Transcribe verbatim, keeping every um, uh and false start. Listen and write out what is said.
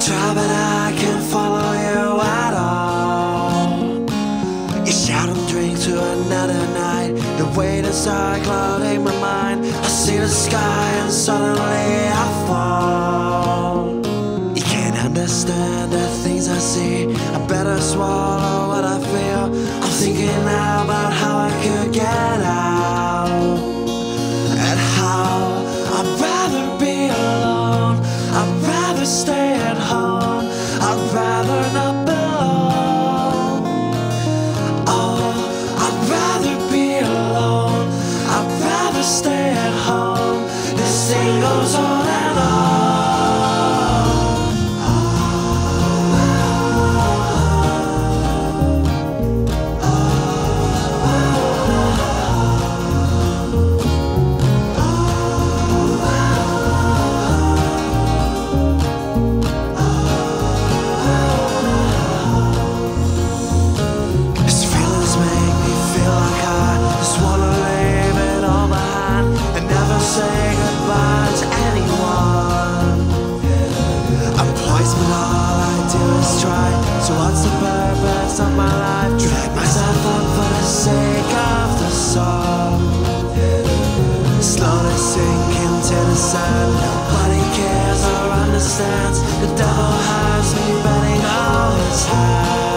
try, but I can't follow you at all. You shout and drink to another night. The weight is dark, clouding my mind. I see the sky and suddenly I fall. You can't understand the things I see. I better swallow what I feel. I'm thinking now about how I could get out, and how I'd rather be alone. I'd rather stay at home. I'd rather not belong. Oh, I'd rather be alone. I'd rather stay at home. This thing goes on and on. Say goodbye to anyone. I'm poised, but all I do is try. So what's the purpose of my life? Drag myself up for the sake of the song. Slowly sink into the sand. Nobody cares or understands. The devil has me betting all his hands.